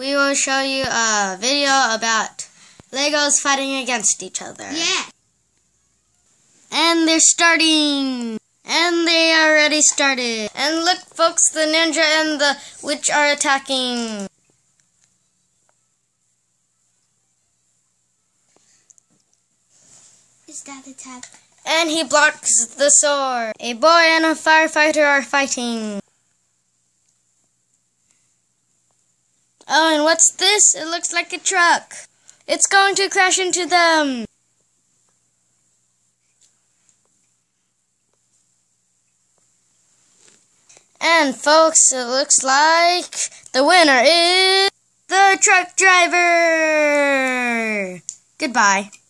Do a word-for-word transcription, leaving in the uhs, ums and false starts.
we will show you a video about Legos fighting against each other. Yeah. And they're starting. And they already started. And look, folks, the ninja and the witch are attacking. Is that a tap? And he blocks the sword. A boy and a firefighter are fighting. Oh, and what's this? It looks like a truck. It's going to crash into them. And folks, it looks like the winner is the truck driver. Goodbye.